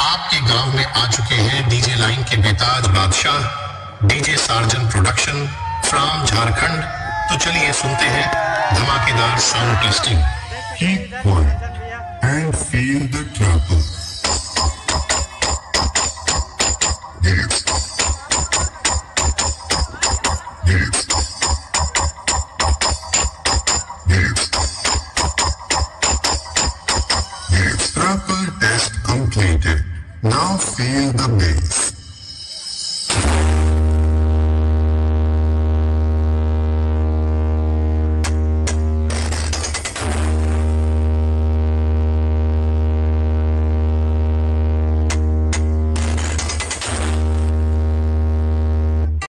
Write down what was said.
आपके गांव में आ चुके हैं डीजे लाइन के बेताज बादशाह DJ Sarjan production from Jharkhand. तो चलिए सुनते हैं धमाकेदार sound testing. Keep quiet and feel the treble. Yes. Yes. Yes. Yes. Treble test completed. Now feel the bass.